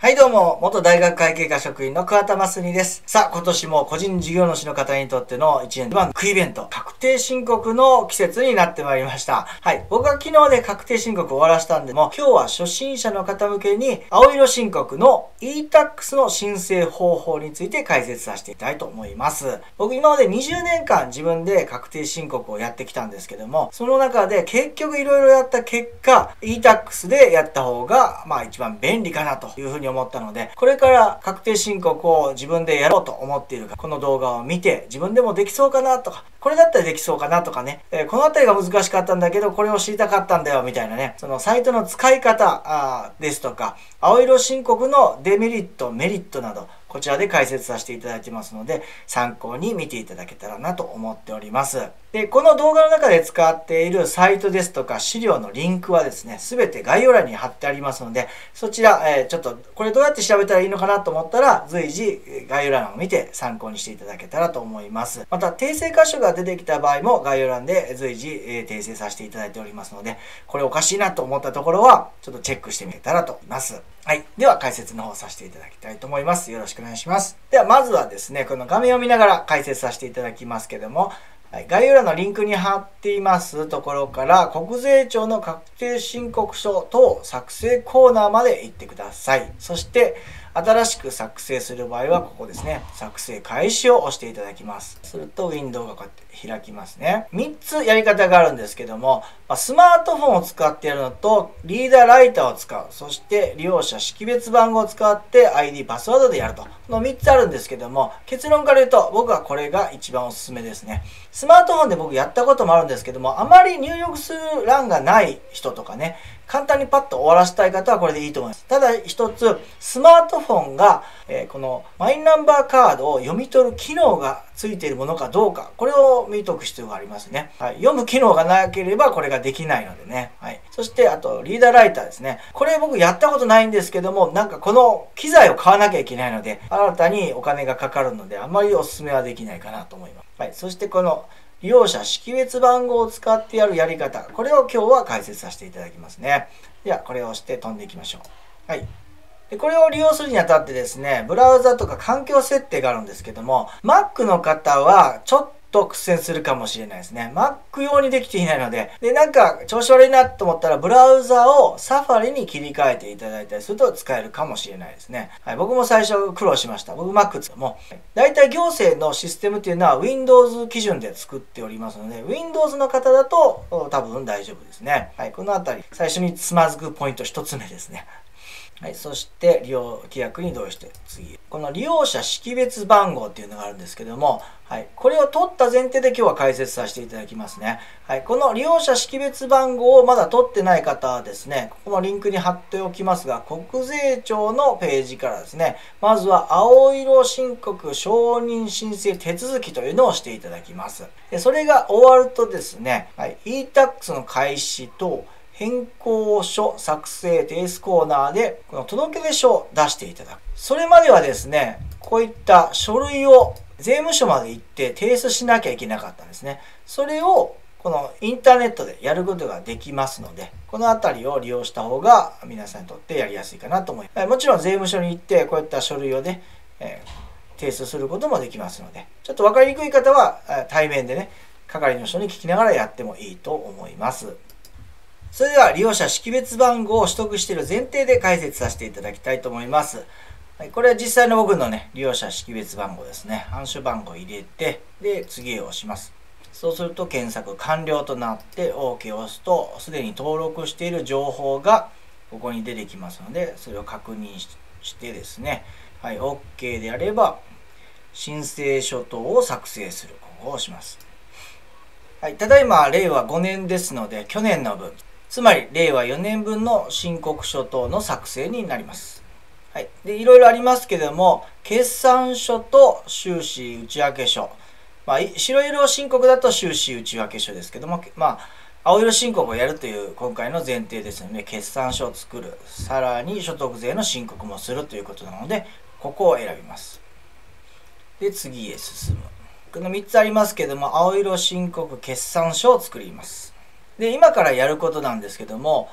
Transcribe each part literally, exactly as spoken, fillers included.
はいどうも、元大学会計課職員の桑田真澄です。さあ、今年も個人事業主の方にとってのいちねんのビッグイベント、確定申告の季節になってまいりました。はい。僕は昨日で確定申告終わらせたんでも、今日は初心者の方向けに、青色申告の イータックス の申請方法について解説させていただきたいと思います。僕今までにじゅうねんかん自分で確定申告をやってきたんですけども、その中で結局いろいろやった結果、イータックス でやった方が、まあ一番便利かなというふうに思ったので、これから確定申告を自分でやろうと思っているか、この動画を見て自分でもできそうかなとか、これだったらできそうかなとかね、えー、このあたりが難しかったんだけど、これを知りたかったんだよみたいなね、そのサイトの使い方あですとか、青色申告のデメリット、メリットなど、こちらで解説させていただいてますので、参考に見ていただけたらなと思っております。で、この動画の中で使っているサイトですとか資料のリンクはですね、すべて概要欄に貼ってありますので、そちら、えー、ちょっとこれどうやって調べたらいいのかなと思ったら、随時概要欄を見て参考にしていただけたらと思います。また、訂正箇所が出てきた場合も概要欄で随時、えー、訂正させていただいておりますので、これおかしいなと思ったところは、ちょっとチェックしてみたらと思います。はい。では、解説の方させていただきたいと思います。よろしくお願いします。では、まずはですね、この画面を見ながら解説させていただきますけども、はい、概要欄のリンクに貼っていますところから、国税庁の確定申告書等作成コーナーまで行ってください。そして、新しく作成する場合は、ここですね。作成開始を押していただきます。すると、ウィンドウがこうやって開きますね。みっつやり方があるんですけども、スマートフォンを使ってやるのと、リーダーライターを使う。そして、利用者識別番号を使って アイディー、パスワードでやると。このみっつあるんですけども、結論から言うと、僕はこれが一番おすすめですね。スマートフォンで僕やったこともあるんですけども、あまり入力する欄がない人とかね、簡単にパッと終わらせたい方はこれでいいと思います。ただ一つ、スマートフォンが、えー、このマイナンバーカードを読み取る機能がついているものかどうか、これを見とく必要がありますね。はい、読む機能がなければこれができないのでね。はい、そして、あと、リーダーライターですね。これ僕やったことないんですけども、なんかこの機材を買わなきゃいけないので、新たにお金がかかるので、あまりお勧めはできないかなと思います。はい、そしてこの利用者識別番号を使ってやるやり方。これを今日は解説させていただきますね。では、これを押して飛んでいきましょう。はい。で、これを利用するにあたってですね、ブラウザとか環境設定があるんですけども、Mac の方はちょっと苦戦するかもしれないですね。Mac 用にできていないので、で、なんか調子悪いなと思ったら、ブラウザを Safari に切り替えていただいたりすると使えるかもしれないですね。はい、僕も最初苦労しました。僕 Mac ですけども、大体行政のシステムっていうのは Windows 基準で作っておりますので、Windows の方だと多分大丈夫ですね。はい、このあたり、最初につまずくポイントひとつめですね。はい、そして利用規約に同意して次。この利用者識別番号っていうのがあるんですけども、はい、これを取った前提で今日は解説させていただきますね。はい、この利用者識別番号をまだ取ってない方はですね、ここのリンクに貼っておきますが、国税庁のページからですね、まずは青色申告承認申請手続きというのをしていただきます。でそれが終わるとですね、はい、イータックス の開始と変更書作成提出コーナーでこの届出書を出していただく。それまではですね、こういった書類を税務署まで行って提出しなきゃいけなかったんですね。それをこのインターネットでやることができますので、このあたりを利用した方が皆さんにとってやりやすいかなと思います。もちろん税務署に行ってこういった書類をね、えー、提出することもできますので、ちょっと分かりにくい方は対面でね、係の人に聞きながらやってもいいと思います。それでは利用者識別番号を取得している前提で解説させていただきたいと思います。はい、これは実際の僕のね、利用者識別番号ですね。暗証番号を入れて、で、次を押します。そうすると検索完了となって OK を押すと、すでに登録している情報がここに出てきますので、それを確認してですね、はい、OK であれば、申請書等を作成する。ここを押します。はい、ただいま令和ごねんですので、去年の分。つまり、令和よねんぶんの申告書等の作成になります。はい。で、いろいろありますけれども、決算書と収支内訳書。まあ、白色申告だと収支内訳書ですけども、まあ、青色申告をやるという今回の前提ですので、決算書を作る。さらに所得税の申告もするということなので、ここを選びます。で、次へ進む。このみっつありますけども、青色申告決算書を作ります。で、今からやることなんですけども、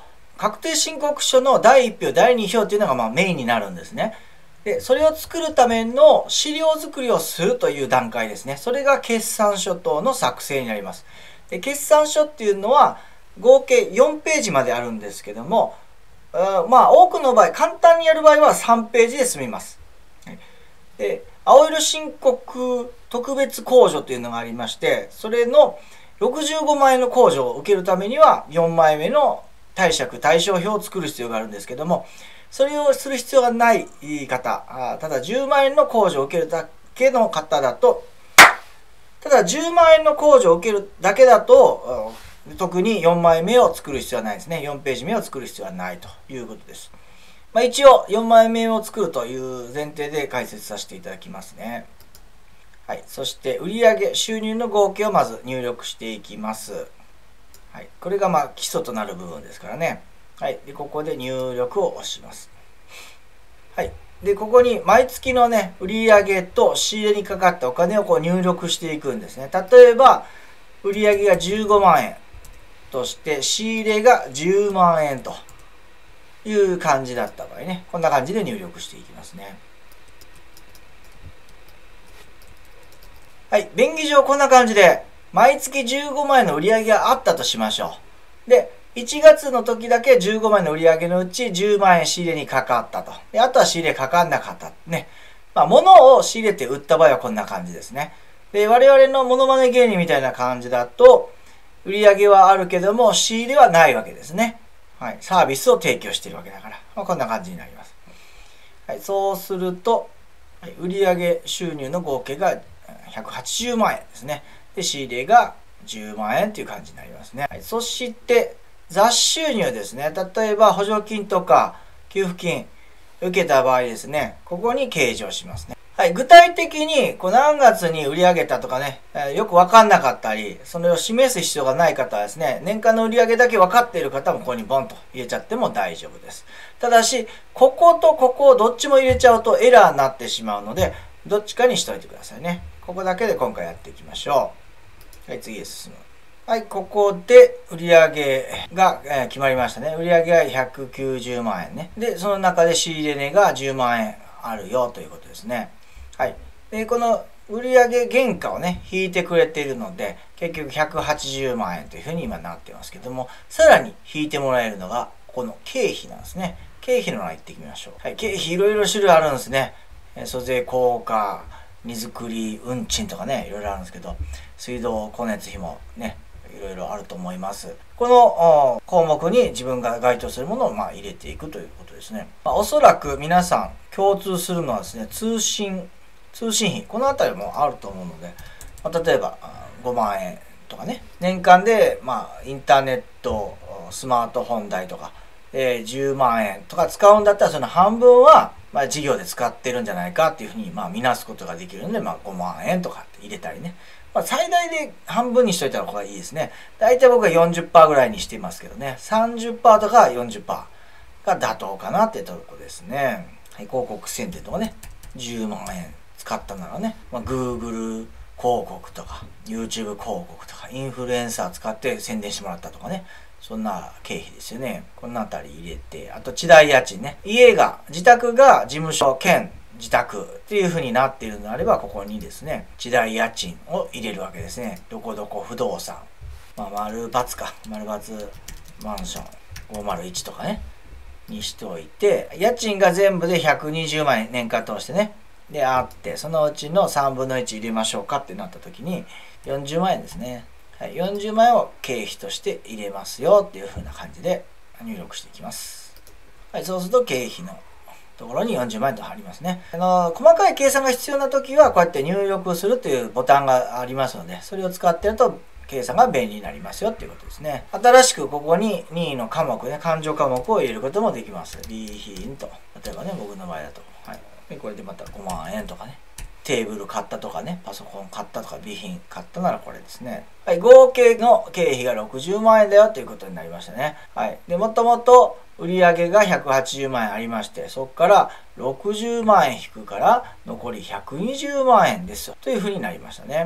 確定申告書のだいいっ票、だいに票というのがまあメインになるんですね。で、それを作るための資料作りをするという段階ですね。それが決算書等の作成になります。で、決算書っていうのは合計よんページまであるんですけども、あまあ多くの場合、簡単にやる場合はさんページで済みます。で、青色申告特別控除というのがありまして、それのろくじゅうごまんえんの控除を受けるためにはよんまいめの貸借対照表を作る必要があるんですけども、それをする必要がない方、ただじゅうまんえんの控除を受けるだけの方だと、ただじゅうまんえんの控除を受けるだけだと、特によんまいめを作る必要はないですね。よんページ目を作る必要はないということです。まあ、一応よんまいめを作るという前提で解説させていただきますね。はい。そして売上収入の合計をまず入力していきます。はい。これがまあ基礎となる部分ですからね。はい。で、ここで入力を押します。はい。で、ここに毎月のね、売上と仕入れにかかったお金をこう入力していくんですね。例えば、売上がじゅうごまんえんとして、仕入れがじゅうまんえんという感じだった場合ね、こんな感じで入力していきますね。はい。便宜上こんな感じで、毎月じゅうごまんえんの売上があったとしましょう。で、いちがつの時だけじゅうごまんえんの売上のうちじゅうまんえん仕入れにかかったと。で、あとは仕入れかかんなかった。ね。まあ、物を仕入れて売った場合はこんな感じですね。で、我々のモノマネ芸人みたいな感じだと、売上はあるけども、仕入れはないわけですね。はい。サービスを提供しているわけだから。まあ、こんな感じになります。はい。そうすると、はい、売上収入の合計がひゃくはちじゅうまんえんですね。で、仕入れがじゅうまんえんという感じになりますね。はい、そして、雑収入ですね。例えば補助金とか給付金受けた場合ですね、ここに計上しますね。はい、具体的にこう何月に売り上げたとかね、よくわかんなかったり、それを示す必要がない方はですね、年間の売り上げだけ分かっている方もここにボンと入れちゃっても大丈夫です。ただし、こことここをどっちも入れちゃうとエラーになってしまうので、どっちかにしといてくださいね。ここだけで今回やっていきましょう。はい、次へ進む。はい、ここで売上が、えー、決まりましたね。売上がひゃくきゅうじゅうまんえんね。で、その中で仕入れ値がじゅうまんえんあるよということですね。はい。で、この売上原価をね、引いてくれているので、結局ひゃくはちじゅうまんえんというふうに今なってますけども、さらに引いてもらえるのが、この経費なんですね。経費の方に行ってみましょう。はい、経費いろいろ種類あるんですね。租税効果、荷造り、運賃とかね、いろいろあるんですけど、水道、光熱費もね、いろいろあると思います。この項目に自分が該当するものをまあ入れていくということですね。まあ、おそらく皆さん共通するのはですね、通信、通信費、このあたりもあると思うので、まあ、例えばごまんえんとかね、年間でまあインターネット、スマートフォン代とか、えー、じゅうまんえんとか使うんだったらその半分はまあ事業で使ってるんじゃないかっていうふうにまあ見なすことができるので、まあごまんえんとかって入れたりね。まあ、最大で半分にしといた方がいいですね。大体僕は よんじゅっパーセント ぐらいにしていますけどね。さんじゅっパーセント とか よんじゅっパーセント が妥当かなってとこですね。はい、広告宣伝とかね。じゅうまんえん使ったならね。まあ、Google 広告とか、YouTube 広告とか、インフルエンサー使って宣伝してもらったとかね。そんな経費ですよね。このあたり入れて、あと地代家賃ね。家が、自宅が事務所兼自宅っていう風になっているのであれば、ここにですね、地代家賃を入れるわけですね。どこどこ不動産。まあ、丸×か。丸×マンションごまるいちとかね。にしておいて、家賃が全部でひゃくにじゅうまんえん年間通してね。で、あって、そのうちのさんぶんのいち入れましょうかってなった時に、よんじゅうまんえんですね。はい、よんじゅうまんえんを経費として入れますよっていう風な感じで入力していきます。はい、そうすると経費のところによんじゅうまんえんと貼りますね。あの、細かい計算が必要な時はこうやって入力するというボタンがありますので、それを使ってると計算が便利になりますよっていうことですね。新しくここに任意の科目ね、勘定科目を入れることもできます。備品と。例えばね、僕の場合だと。はい。で、これでまたごまんえんとかね。テーブル買ったとかね、パソコン買ったとか、備品買ったならこれですね。はい、合計の経費がろくじゅうまんえんだよということになりましたね。はい。で、もともと売上がひゃくはちじゅうまんえんありまして、そこからろくじゅうまんえん引くから残りひゃくにじゅうまんえんですよ。というふうになりましたね。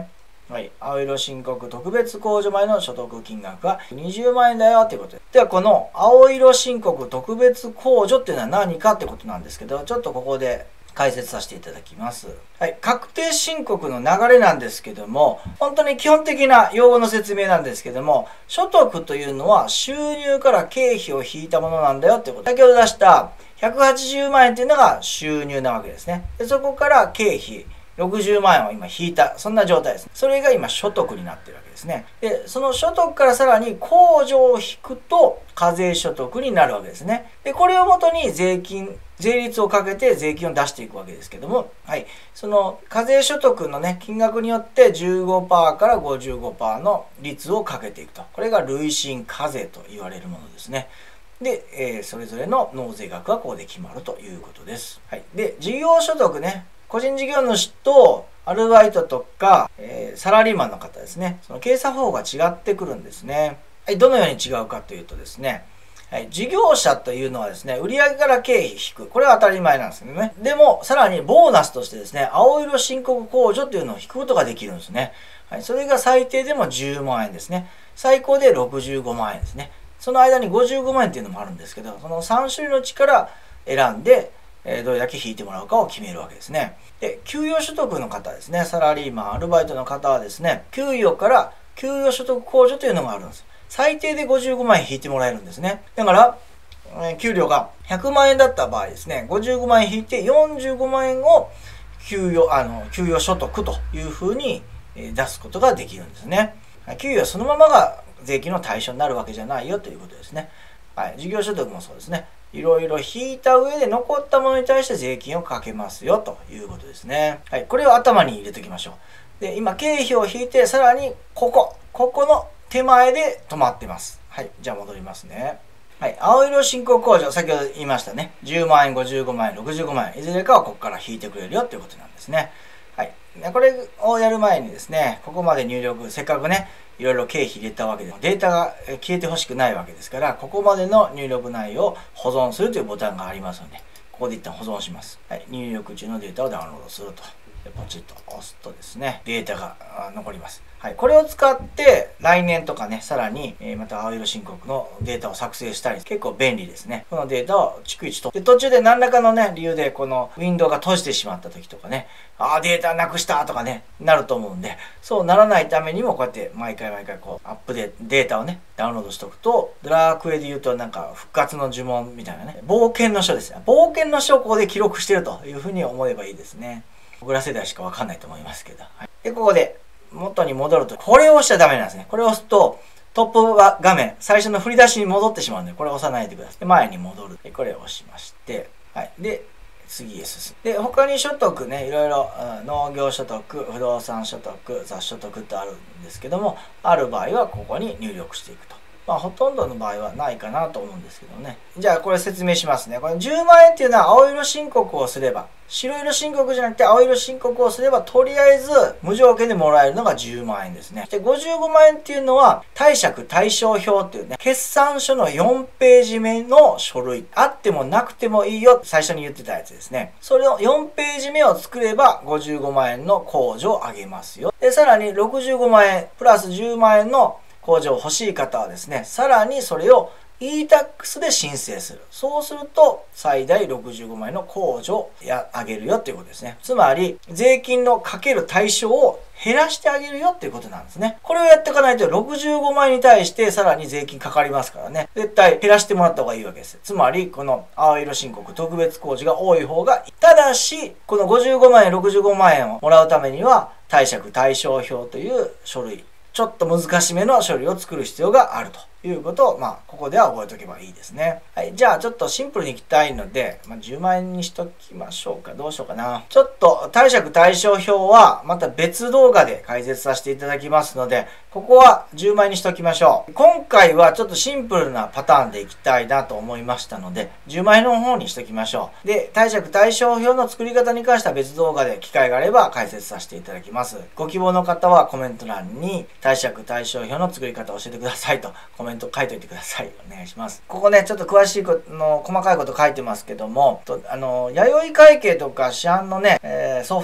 はい。青色申告特別控除前の所得金額はにじゅうまんえんだよっていうことで。では、この青色申告特別控除っていうのは何かってことなんですけど、ちょっとここで解説させていただきます。はい。確定申告の流れなんですけども、本当に基本的な用語の説明なんですけども、所得というのは収入から経費を引いたものなんだよってこと。先ほど出したひゃくはちじゅうまんえんっていうのが収入なわけですね。でそこから経費。ろくじゅうまんえんを今引いた、そんな状態です。それが今所得になってるわけですね。で、その所得からさらに控除を引くと課税所得になるわけですね。で、これをもとに税金、税率をかけて税金を出していくわけですけども、はい。その課税所得のね、金額によって じゅうごパーセント から ごじゅうごパーセント の率をかけていくと。これが累進課税と言われるものですね。で、えー、それぞれの納税額はここで決まるということです。はい。で、事業所得ね。個人事業主とアルバイトとか、えー、サラリーマンの方ですね。その計算方法が違ってくるんですね。はい、どのように違うかというとですね、はい、事業者というのはですね、売上から経費引く。これは当たり前なんですけどね。でも、さらにボーナスとしてですね、青色申告控除というのを引くことができるんですね。はい、それが最低でもじゅうまんえんですね。最高でろくじゅうごまんえんですね。その間にごじゅうごまんえんっていうのもあるんですけど、そのさん種類のうちから選んで、どれだけ引いてもらうかを決めるわけですね。で、給与所得の方ですね、サラリーマン、アルバイトの方はですね、給与から給与所得控除というのがあるんです。最低でごじゅうごまんえん引いてもらえるんですね。だから、給料がひゃくまんえんだった場合ですね、ごじゅうごまんえん引いてよんじゅうごまんえんを給与、あの、給与所得というふうに出すことができるんですね。給与はそのままが税金の対象になるわけじゃないよということですね。はい、事業所得もそうですね。いろいろ引いた上で残ったものに対して税金をかけますよということですね。はい、これを頭に入れておきましょう。で、今経費を引いてさらにここ、ここの手前で止まってます。はい、じゃあ戻りますね。はい、青色申告控除、先ほど言いましたね。じゅうまんえん、ごじゅうごまんえん、ろくじゅうごまんえん、いずれかはここから引いてくれるよということなんですね。はい、これをやる前にですね、ここまで入力、せっかくね、いろいろ経費入れたわけで、データが消えてほしくないわけですから、ここまでの入力内容を保存するというボタンがありますので、ここで一旦保存します。はい、入力中のデータをダウンロードすると。でポチッと押すとですね、データが残ります。はい、これを使って来年とかね、さらに、えー、また青色申告のデータを作成したり、結構便利ですね。このデータを逐一と。で、途中で何らかのね、理由でこのウィンドウが閉じてしまった時とかね、ああ、データなくしたとかね、なると思うんで、そうならないためにもこうやって毎回毎回こうアップデート、データをね、ダウンロードしておくと、ドラクエで言うとなんか復活の呪文みたいなね、冒険の書ですね。冒険の書をここで記録してるというふうに思えばいいですね。僕ら世代しかわかんないと思いますけど。はい、で、ここで元に戻ると、これを押しちゃダメなんですね。これを押すと、トップ画面、最初の振り出しに戻ってしまうので、これを押さないでください。で、前に戻る。で、これを押しまして、はい。で、次へ進む。で、他に所得ね、いろいろ、うん、農業所得、不動産所得、雑所得ってあるんですけども、ある場合はここに入力していくと。まあ、ほとんどの場合はないかなと思うんですけどね。じゃあ、これ説明しますね。これじゅうまんえんっていうのは青色申告をすれば、白色申告じゃなくて青色申告をすれば、とりあえず無条件でもらえるのがじゅうまんえんですね。で、ごじゅうごまんえんっていうのは、貸借対照表っていうね、決算書のよんページ目の書類。あってもなくてもいいよ。最初に言ってたやつですね。それをよんページ目を作れば、ごじゅうごまんえんの控除をあげますよ。で、さらにろくじゅうごまんえん、プラスじゅうまんえんの控除を欲しい方はですね、さらにそれを イータックス で申請する。そうすると、最大ろくじゅうごまんえんの控除をあげるよっていうことですね。つまり、税金のかける対象を減らしてあげるよっていうことなんですね。これをやっていかないとろくじゅうごまんえんに対してさらに税金かかりますからね。絶対減らしてもらった方がいいわけです。つまり、この青色申告特別控除が多い方がいい。ただし、このごじゅうごまんえん、ろくじゅうごまんえんをもらうためには、貸借対照表という書類、ちょっと難しめの処理を作る必要があるということを、まあ、ここでは覚えておけばいいですね。はい。じゃあ、ちょっとシンプルにいきたいので、まあ、じゅうまんえんにしときましょうか。どうしようかな。ちょっと、貸借対照表は、また別動画で解説させていただきますので、ここはじゅうまんえんにしときましょう。今回はちょっとシンプルなパターンでいきたいなと思いましたので、じゅうまんえんの方にしときましょう。で、貸借対照表の作り方に関しては別動画で機会があれば解説させていただきます。ご希望の方はコメント欄に、貸借対照表の作り方を教えてくださいとコメント書いておいてください。お願いします。ここね、ちょっと詳しいことの細かいこと書いてますけども、とあの、弥生会計とか市販のね、えー、ソフト、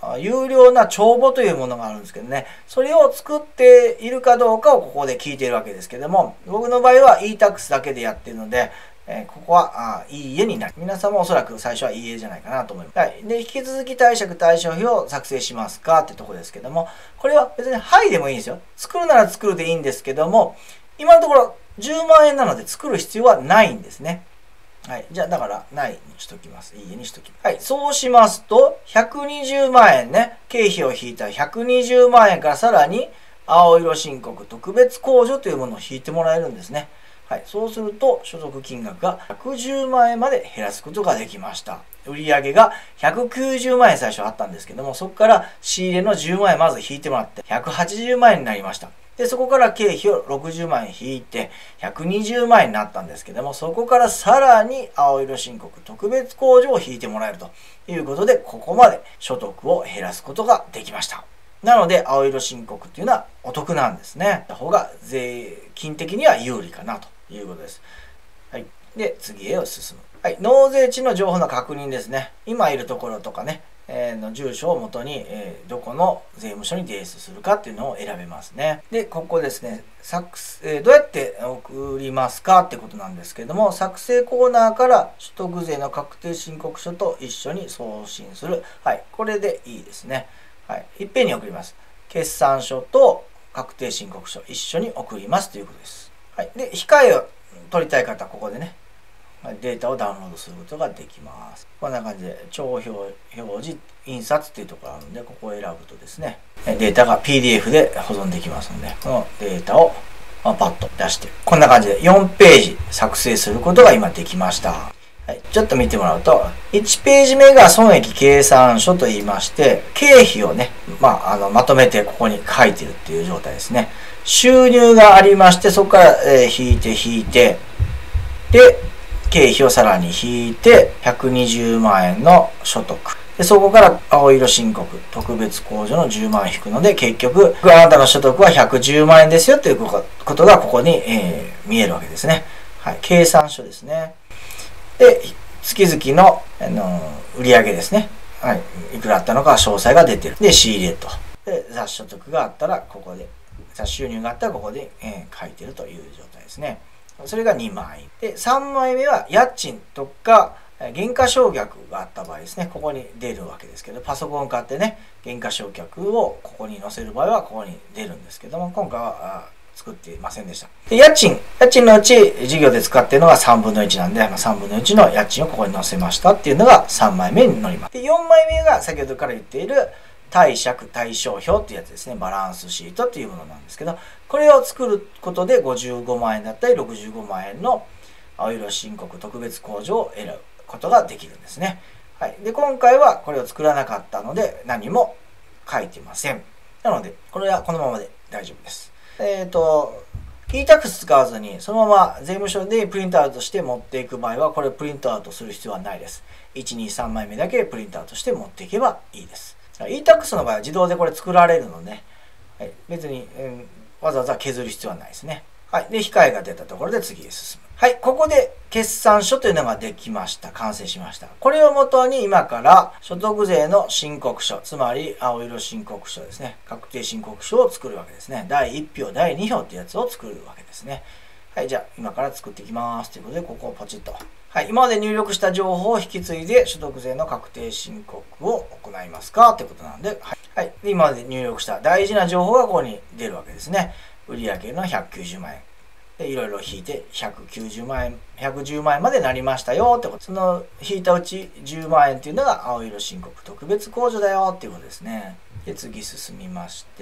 有料な帳簿というものがあるんですけどね、それを作っているかどうかをここで聞いているわけですけども、僕の場合は イータックス だけでやっているので、えー、ここは、あいいえになる。皆さんもおそらく最初はいいえじゃないかなと思います。はい。で、引き続き貸借対照表を作成しますかってとこですけども、これは別にはいでもいいんですよ。作るなら作るでいいんですけども、今のところじゅうまんえんなので作る必要はないんですね。はい。じゃあ、だから、ないにしときます。いいえにしときます。はい。そうしますと、ひゃくにじゅうまんえんね、経費を引いたひゃくにじゅうまんえんからさらに、青色申告特別控除というものを引いてもらえるんですね。はい。そうすると、所得金額がひゃくじゅうまんえんまで減らすことができました。売上がひゃくきゅうじゅうまんえん最初あったんですけども、そこから仕入れのじゅうまんえんまず引いてもらって、ひゃくはちじゅうまんえんになりました。で、そこから経費をろくじゅうまんえん引いて、ひゃくにじゅうまんえんになったんですけども、そこからさらに青色申告特別控除を引いてもらえるということで、ここまで所得を減らすことができました。なので、青色申告っていうのはお得なんですね。た方が税金的には有利かなということです。はい。で、次へを進む。はい。納税地の情報の確認ですね。今いるところとかね、えー、の住所をもとに、えー、どこの税務署に提出するかっていうのを選べますね。で、ここですね、作成、えー、どうやって送りますかってことなんですけども、作成コーナーから所得税の確定申告書と一緒に送信する。はい。これでいいですね。はい。いっぺんに送ります。決算書と確定申告書一緒に送りますということです。はい。で、控えを取りたい方はここでね、データをダウンロードすることができます。こんな感じで、帳表、表示、印刷っていうところがあるので、ここを選ぶとですね、データが ピーディーエフ で保存できますので、このデータをパッと出して、こんな感じでよんページ作成することが今できました。はい、ちょっと見てもらうと、いちページ目が損益計算書と言いまして、経費をね、まあ、あの、まとめてここに書いてるっていう状態ですね。収入がありまして、そこから、えー、引いて引いて、で、経費をさらに引いて、ひゃくにじゅうまんえんの所得。で、そこから青色申告、特別控除のじゅうまんえん引くので、結局、あなたの所得はひゃくじゅうまんえんですよということがここに、えー、見えるわけですね。はい。計算書ですね。で、月々の、あのー、売上ですね。はい。いくらあったのか詳細が出てる。で、仕入れと。で、雑所得があったら、ここで、雑収入があったら、ここで、えー、書いてるという状態ですね。それがにまんえん。で、さんまいめは家賃とか、減価償却があった場合ですね。ここに出るわけですけど、パソコンを買ってね、減価償却をここに載せる場合はここに出るんですけども、今回は作っていませんでした。で、家賃。家賃のうち事業で使っているのがさんぶんのいちなんで、まあ、さんぶんのいちの家賃をここに載せましたっていうのがさんまいめに載ります。で、よんまいめが先ほどから言っている貸借対照表っていうやつですね。バランスシートっていうものなんですけど、これを作ることでごじゅうごまんえんだったりろくじゅうごまんえんの青色申告特別控除を選ぶことができるんですね。はい。で、今回はこれを作らなかったので何も書いてません。なので、これはこのままで大丈夫です。えっと、イータックス 使わずにそのまま税務署でプリントアウトして持っていく場合は、これプリントアウトする必要はないです。いち、に、さんまいめだけプリントアウトして持っていけばいいです。イータックス の場合は自動でこれ作られるので、はい、別に、うん、わざわざ削る必要はないですね。はい。で、控えが出たところで次へ進む。はい。ここで決算書というのができました。完成しました。これをもとに今から所得税の申告書、つまり青色申告書ですね。確定申告書を作るわけですね。だいいち票、だいに票ってやつを作るわけですね。はい。じゃあ、今から作っていきます。ということで、ここをポチッと。はい。今まで入力した情報を引き継いで所得税の確定申告を行いますかということなんで、はい。はい。で、今まで入力した大事な情報がここに出るわけですね。売上のひゃくきゅうじゅうまんえん。で、いろいろ引いてひゃくきゅうじゅうまんえん、ひゃくじゅうまんえんまでなりましたよってこと。その引いたうちじゅうまんえんっていうのが青色申告特別控除だよっていうことですね。で、次進みまして、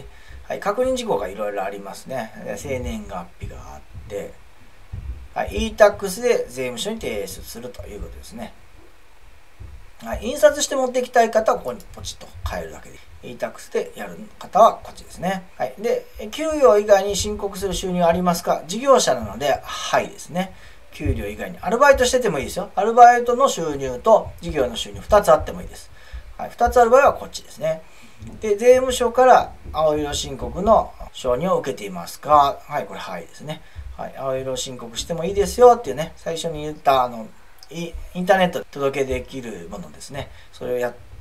はい。確認事項がいろいろありますね。生年月日があって、はい。イータックス で税務署に提出するということですね。はい。印刷して持っていきたい方はここにポチッと変えるだけで。イータックス でやる方はこっちですね。はい。で、給与以外に申告する収入ありますか？事業者なので、はいですね。給料以外に。アルバイトしててもいいですよ。アルバイトの収入と事業の収入ふたつあってもいいです。はい。ふたつある場合はこっちですね。で、税務署から青色申告の承認を受けていますか？はい。これ、はいですね。はい。青色申告してもいいですよっていうね、最初に言った、あの、インターネットで届けできるものですね。それをやっ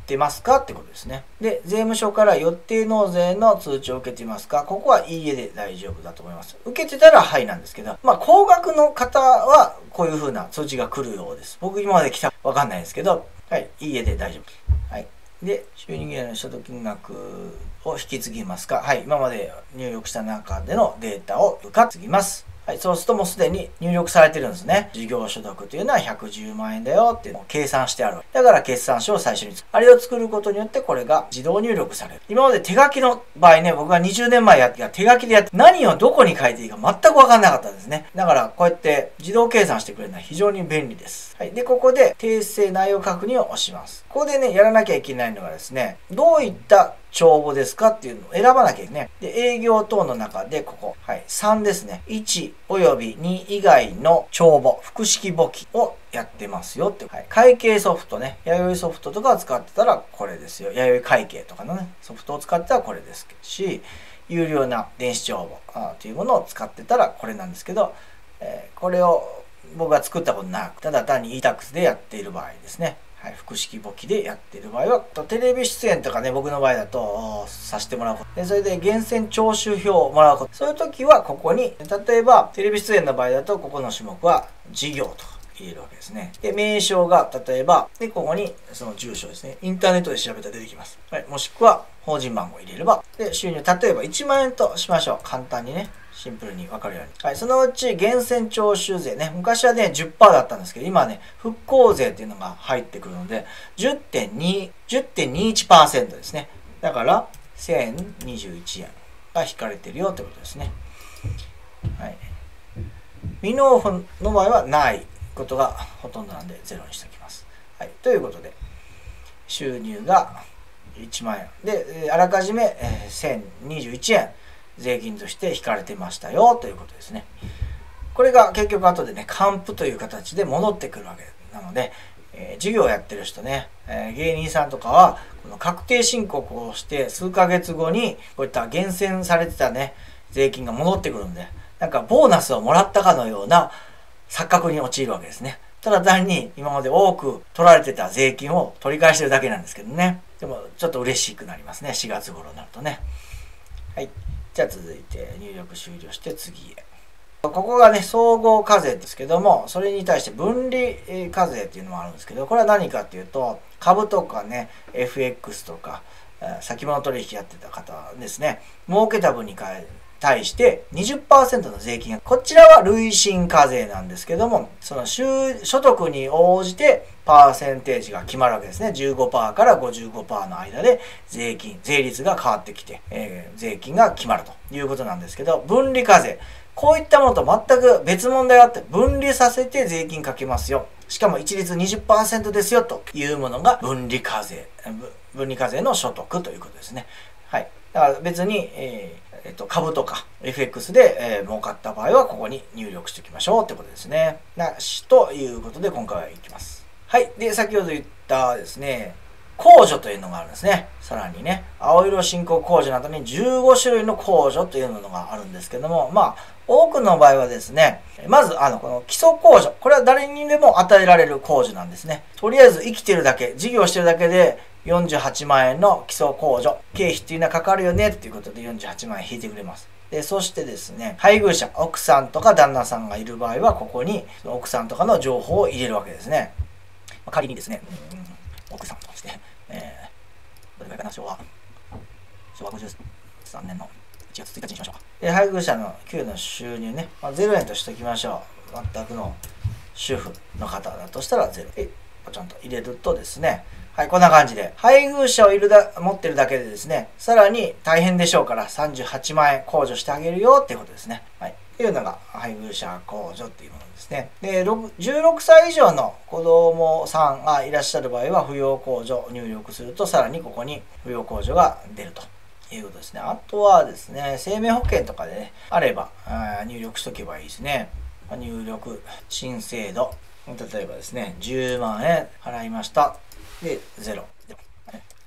ってますかってことですね。で、税務署から予定納税の通知を受けていますか？ここはいいえで大丈夫だと思います。受けてたらはいなんですけど、まあ、高額の方はこういう風な通知が来るようです。僕今まで来たわかんないですけど、はい、いいえで大丈夫。はい。で、収入源の所得金額を引き継ぎますか？はい、今まで入力した中でのデータを受か継ぎます。はい、そうするともうすでに入力されてるんですね。事業所得というのはひゃくじゅうまんえんだよっていうのを計算してある。だから決算書を最初に作る。あれを作ることによってこれが自動入力される。今まで手書きの場合ね、僕がにじゅうねんまえやって手書きでやって何をどこに書いていいか全くわかんなかったんですね。だからこうやって自動計算してくれるのは非常に便利です。はい、で、ここで訂正内容確認を押します。ここでね、やらなきゃいけないのがですね、どういった帳簿ですかっていうのを選ばなきゃいけない。で、営業等の中でここ、はい、さんですね。いちおよびに以外の帳簿、複式簿記をやってますよって。はい、会計ソフトね、弥生ソフトとかを使ってたらこれですよ。弥生会計とかのね、ソフトを使ってたらこれですし、有料な電子帳簿というものを使ってたらこれなんですけど、えー、これを僕が作ったことなく、ただ単に イータックス でやっている場合ですね。はい、複式簿記でやっている場合は、テレビ出演とかね、僕の場合だと、させてもらうこと。で、それで源泉徴収票をもらうこと。そういう時は、ここに、例えば、テレビ出演の場合だと、ここの種目は、事業と入れるわけですね。で、名称が、例えば、で、ここに、その住所ですね。インターネットで調べたら出てきます。はい、もしくは、法人番号を入れれば、で、収入、例えばいちまんえんとしましょう。簡単にね。シンプルに分かるように。はい。そのうち、源泉徴収税ね。昔はね、じゅっパーセント だったんですけど、今はね、復興税っていうのが入ってくるので、じゅってんに、じゅってんにいちパーセント ですね。だから、せんにじゅういちえんが引かれてるよってことですね。はい。未納付の場合はないことがほとんどなんで、ゼロにしておきます。はい。ということで、収入がいちまんえん。で、あらかじめせんにじゅういちえん。税金として引かれてましたよということですね。これが結局後でね、還付という形で戻ってくるわけなので、えー、事業をやってる人ね、えー、芸人さんとかは、この確定申告をして数ヶ月後に、こういった厳選されてたね、税金が戻ってくるんで、なんかボーナスをもらったかのような錯覚に陥るわけですね。ただ単に今まで多く取られてた税金を取り返してるだけなんですけどね。でもちょっと嬉しくなりますね。しがつ頃になるとね。はい。じゃあ続いて入力終了して次へ。ここがね、総合課税ですけども、それに対して分離課税っていうのもあるんですけど、これは何かっていうと、株とかね、エフエックス とか、先物取引やってた方ですね、儲けた分に対して にじゅっパーセント の税金が、こちらは累進課税なんですけども、その所得に応じてパーセンテージが決まるわけですね。じゅうごパーセント から ごじゅうごパーセント の間で税金、税率が変わってきて、えー、税金が決まるということなんですけど、分離課税。こういったものと全く別問題があって、分離させて税金かけますよ。しかも一律 にじゅっパーセント ですよというものが分離課税。分離課税の所得ということですね。はい。だから別に、えーえっと、株とか エフエックス で、えー、儲かった場合はここに入力しておきましょうってことですね。なしということで今回はいきます。はい。で、先ほど言ったですね、控除というのがあるんですね。さらにね、青色申告控除などにじゅうごしゅるいの控除というのがあるんですけども、まあ、多くの場合はですね、まず、あの、この基礎控除。これは誰にでも与えられる控除なんですね。とりあえず生きてるだけ、事業してるだけでよんじゅうはちまんえんの基礎控除。経費っていうのはかかるよねっていうことでよんじゅうはちまんえん引いてくれます。で、そしてですね、配偶者、奥さんとか旦那さんがいる場合は、ここに奥さんとかの情報を入れるわけですね。仮にですね、奥さんとして、えー、どれぐらいかな、昭和、昭和ごじゅうさんねんのいちがつついたちにしましょうか。で、配偶者の給与の収入ね、まあ、ゼロえんとしておきましょう。全くの主婦の方だとしたらゼロ。え、ちゃんと入れるとですね、はい、こんな感じで、配偶者をいるだ持ってるだけでですね、さらに大変でしょうからさんじゅうはちまんえん控除してあげるよっていうことですね。はい。っていうのが配偶者控除っていうものですね。で、じゅうろくさい以上の子供さんがいらっしゃる場合は、扶養控除を入力すると、さらにここに扶養控除が出るということですね。あとはですね、生命保険とかでね、あれば、あ入力しとけばいいですね。入力、新制度。例えばですね、じゅうまんえん払いました。で、ゼロ。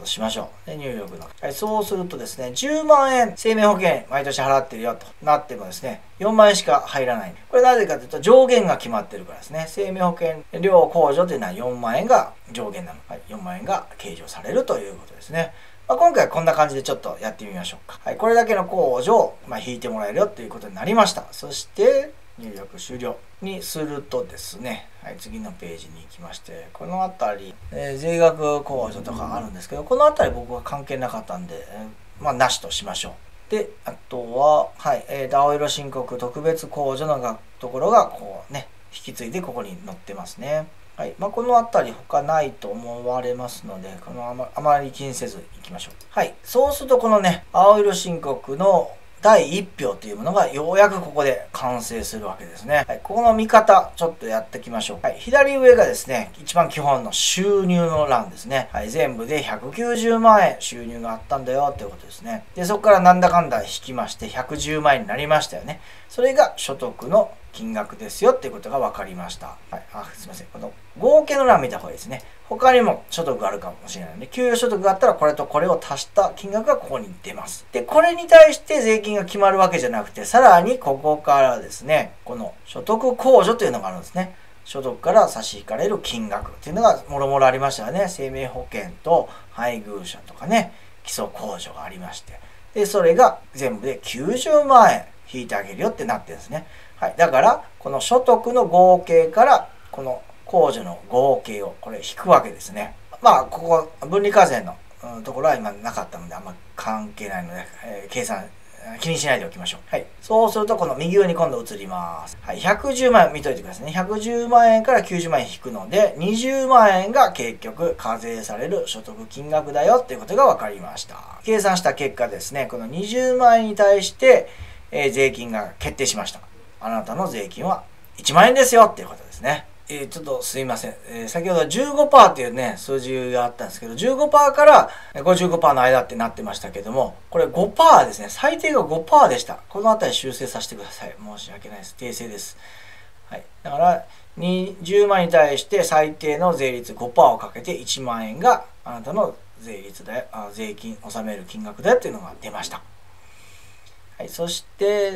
としましょう。で、入力の。はい、そうするとですね、じゅうまんえん生命保険毎年払ってるよとなってもですね、よんまんえんしか入らない。これなぜかというと上限が決まってるからですね。生命保険料控除というのはよんまんえんが上限なの。はい、よんまんえんが計上されるということですね。まあ、今回はこんな感じでちょっとやってみましょうか。はい、これだけの控除を、まあ、引いてもらえるよということになりました。そして、入力終了にするとですね、はい、次のページに行きまして、この辺り、えー、税額控除とかあるんですけど、この辺り僕は関係なかったんで、えー、まあ、なしとしましょう。で、あとは、はい、えー、青色申告特別控除のところが、こうね、引き継いでここに載ってますね。はい。まあ、この辺り他ないと思われますので、このあま、あまり気にせずいきましょう。はい。そうすると、このね、青色申告のだいいっぴょうというものがようやくここで完成するわけですね。はい、ここの見方、ちょっとやっていきましょう。はい、左上がですね、一番基本の収入の欄ですね。はい、全部でひゃくきゅうじゅうまんえん収入があったんだよっていうことですね。で、そこからなんだかんだ引きましてひゃくじゅうまんえんになりましたよね。それが所得の金額ですよっていうことが分かりました。はい、あ、すいません。この合計の欄見た方がいいですね。他にも所得があるかもしれないので、給与所得があったらこれとこれを足した金額がここに出ます。で、これに対して税金が決まるわけじゃなくて、さらにここからですね、この所得控除というのがあるんですね。所得から差し引かれる金額っていうのがもろもろありましたよね。生命保険と配偶者とかね、基礎控除がありまして。で、それが全部できゅうじゅうまんえん引いてあげるよってなってるんですね。はい。だから、この所得の合計から、この控除の合計をこれ引くわけですね。まあ、ここ、分離課税の、うん、ところは今なかったので、あんま関係ないので、えー、計算、気にしないでおきましょう。はい。そうすると、この右上に今度移ります。はい。ひゃくじゅうまんえん見といてくださいね。ひゃくじゅうまんえんからきゅうじゅうまんえん引くので、にじゅうまんえんが結局課税される所得金額だよっていうことが分かりました。計算した結果ですね、このにじゅうまんえんに対して、えー、税金が決定しました。あなたの税金はいちまんえんですよっていうことですね。えー、ちょっとすいません。えー、先ほど じゅうごパーセント っていうね、数字があったんですけど、じゅうごパーセント から ごじゅうごパーセント の間ってなってましたけども、これ ごパーセント ですね。最低が ごパーセント でした。このあたり修正させてください。申し訳ないです。訂正です。はい。だから、にじゅうまんに対して最低の税率 ごパーセント をかけていちまんえんがあなたの税率だよ、あ、税金、納める金額だよっていうのが出ました。はい。そして、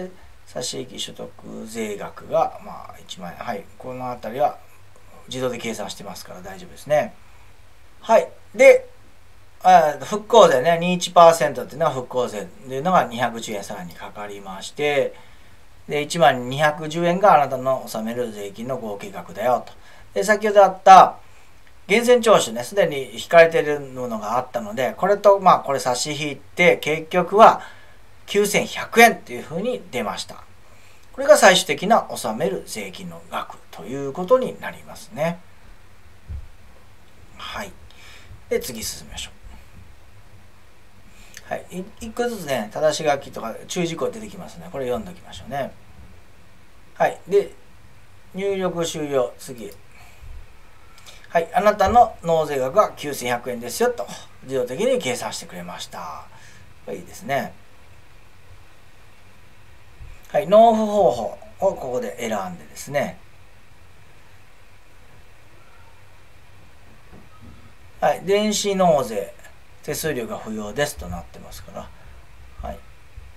差し引き所得税額が、まあ、いちまんえん。はい。このあたりは自動で計算してますから大丈夫ですね。はい。で、あ復興税ね、にじゅういちパーセント っていうのは復興税っていうのがにひゃくじゅうえんさらにかかりまして、で、いちまんにひゃくじゅうえんがあなたの納める税金の合計額だよと。で、先ほどあった源泉徴収ね、すでに引かれているものがあったので、これと、まあ、これ差し引いて、結局はきゅうせんひゃくえんっていうふうに出ました。これが最終的な納める税金の額ということになりますね。はい。で、次進みましょう。はい。一個ずつね、正し書きとか注意事項出てきますね。これ読んでおきましょうね。はい。で、入力終了。次。はい。あなたの納税額はきゅうせんひゃくえんですよと、自動的に計算してくれました。これいいですね。はい。納付方法をここで選んでですね。はい。電子納税。手数料が不要ですとなってますから。はい。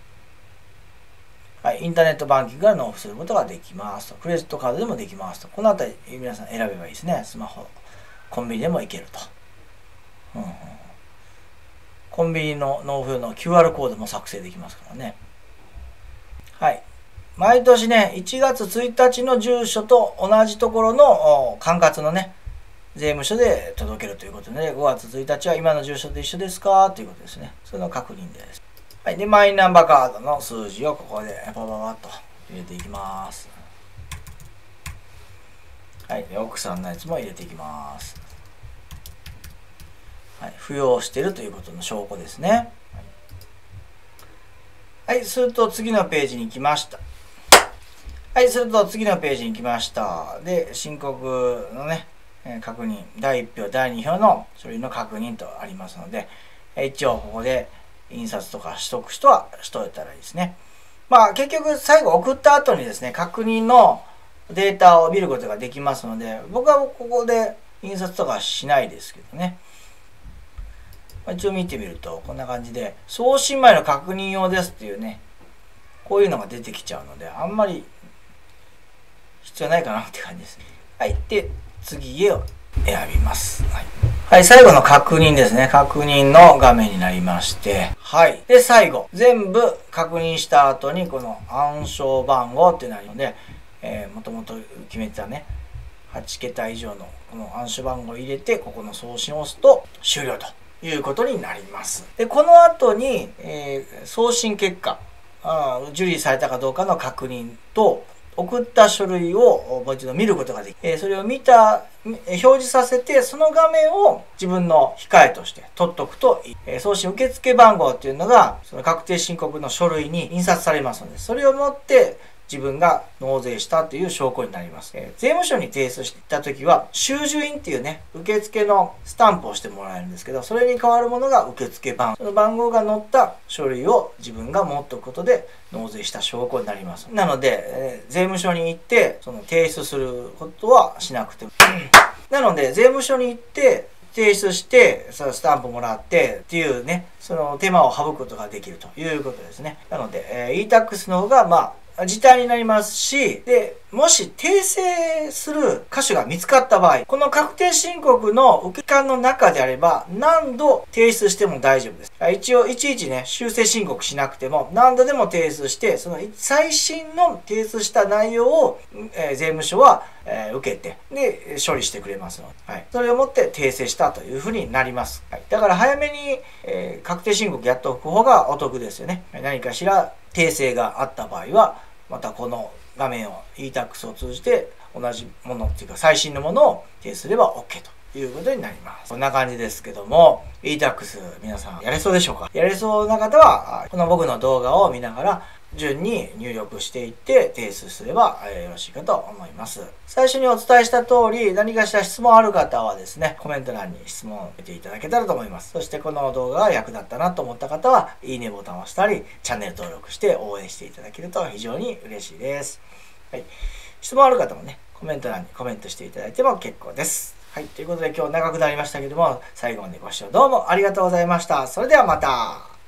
はい。インターネットバンキングから納付することができますと。クレジットカードでもできますと。このあたり皆さん選べばいいですね。スマホ、コンビニでも行けると。うんうん、コンビニの納付の キューアール コードも作成できますからね。はい。毎年ね、いちがつついたちの住所と同じところの管轄のね、税務署で届けるということで、ごがつついたちは今の住所と一緒ですかということですね。それの確認です。はい。で、マイナンバーカードの数字をここでパパパッと入れていきます。はい。奥さんのやつも入れていきます。はい。扶養しているということの証拠ですね。はい。すると次のページに来ました。はい。すると次のページに来ました。で、申告のね、確認、だいいっぴょう、だいにひょうの書類の確認とありますので、一応ここで印刷とか取得人はしといたらいいですね。まあ結局最後送った後にですね、確認のデータを見ることができますので、僕はここで印刷とかしないですけどね。 一応見てみるとこんな感じで送信前の確認用ですっていうね、こういうのが出てきちゃうのであんまり必要ないかなって感じです。はい。で、次へを選びます。はい。はい、最後の確認ですね。確認の画面になりまして。はい。で、最後。全部確認した後に、この暗証番号ってなるので、えー、もともと決めてたね、はちけた以上のこの暗証番号を入れて、ここの送信を押すと終了ということになります。で、この後に、えー、送信結果、あ受理されたかどうかの確認と、送った書類をもう一度見ることができる。それを見た、表示させて、その画面を自分の控えとして取っとくといい。送信受付番号っていうのが、その確定申告の書類に印刷されますので、それを持って自分が納税したという証拠になります。税務署に提出したときは、収受印っていうね、受付のスタンプをしてもらえるんですけど、それに代わるものが受付番号。その番号が載った書類を自分が持っておくことで、納税した証拠になります。なので、えー、税務署に行って、その提出することはしなくても。なので、税務署に行って、提出して、そのスタンプもらってっていうね、その手間を省くことができるということですね。なので、えー、イータックス の方が、まあ、時短になりますし、で、もし訂正する箇所が見つかった場合、この確定申告の受け間の中であれば、何度提出しても大丈夫です。一応、いちいちね、修正申告しなくても、何度でも提出して、その最新の提出した内容を、えー、税務署は、えー、受けて、で、処理してくれますので、はい。それをもって訂正したというふうになります。はい。だから早めに、えー、確定申告やっておく方がお得ですよね。何かしら訂正があった場合は、またこの画面を イータックス を通じて同じものっていうか最新のものを提出すれば OK ということになります。こんな感じですけども、イータックス 皆さんやれそうでしょうか？やれそうな方は、この僕の動画を見ながら順に入力していって提出すればよろしいかと思います。最初にお伝えした通り、何かしら質問ある方はですね、コメント欄に質問を入れていただけたらと思います。そしてこの動画が役立ったなと思った方は、いいねボタンを押したり、チャンネル登録して応援していただけると非常に嬉しいです。はい。質問ある方もね、コメント欄にコメントしていただいても結構です。はい。ということで今日長くなりましたけども、最後までご視聴どうもありがとうございました。それではまた。